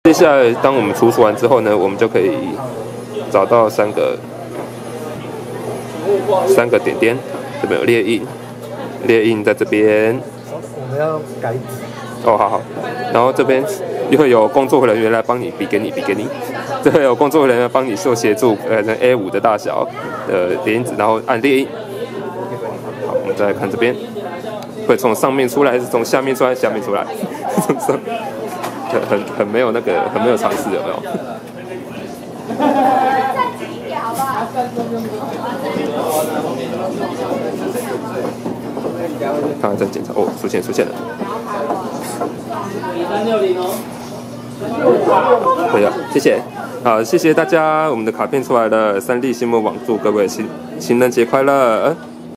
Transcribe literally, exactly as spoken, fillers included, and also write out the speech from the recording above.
接下来，当我们除除完之后呢，我们就可以找到三个三个点点，这边有列印，列印在这边。 我们要改纸。 哦，好好。然后这边又会有工作人员来帮你比给你比给你，这会有工作人员帮你做协助，呃 ，A 五 的大小的列印纸，然后按列印。好，我们再来看这边，会从上面出来还是从下面出来？下面出来，从上面。很很很没有那个很没有尝试，有没有？ 再挤一点好不好？ 看看再检查哦，出现出现了。三六零哦。可以啊，谢谢。好，谢谢大家，我们的卡片出来了。三立新闻网祝各位情情人节快乐。